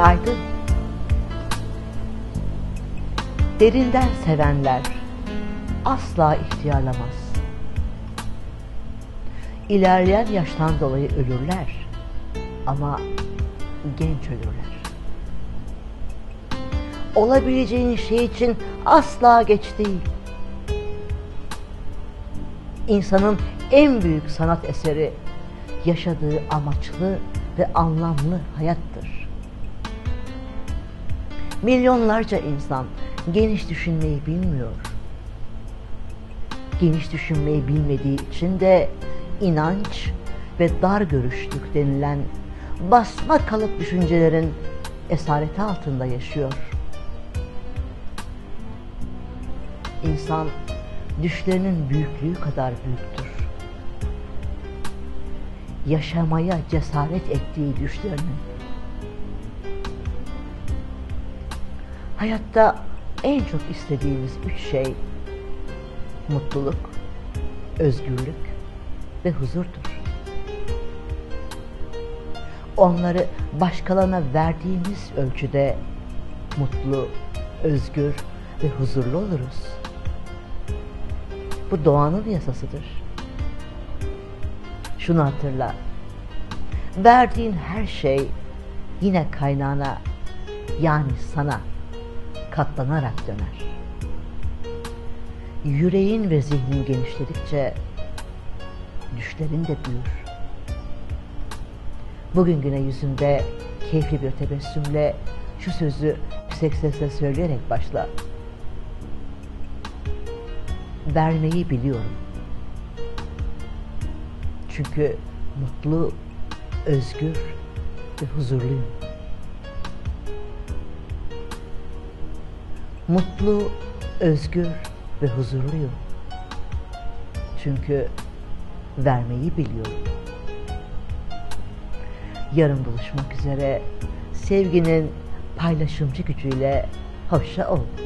Günaydın. Derinden sevenler asla ihtiyarlamaz. İlerleyen yaştan dolayı ölürler ama genç ölürler. Olabileceğin şey için asla geç değil. İnsanın en büyük sanat eseri yaşadığı amaçlı ve anlamlı hayattır. Milyonlarca insan geniş düşünmeyi bilmiyor. Geniş düşünmeyi bilmediği için de inanç ve dar görüşlük denilen basma kalıp düşüncelerin esareti altında yaşıyor. İnsan düşlerinin büyüklüğü kadar büyüktür. Yaşamaya cesaret ettiği düşlerinin. Hayatta en çok istediğimiz 3 şey mutluluk, özgürlük ve huzurdur. Onları başkalarına verdiğimiz ölçüde mutlu, özgür ve huzurlu oluruz. Bu doğanın yasasıdır. Şunu hatırla, verdiğin her şey yine kaynağına, yani sana katlanarak döner. Yüreğin ve zihnin genişledikçe düşlerin de büyür. Bugün güne yüzünde keyifli bir tebessümle şu sözü yüksek sesle söyleyerek başla. Vermeyi biliyorum. Çünkü mutlu, özgür ve huzurluyum. Mutlu, özgür ve huzurluyum. Çünkü vermeyi biliyorum. Yarın buluşmak üzere, sevginin paylaşımcı gücüyle hoşça ol.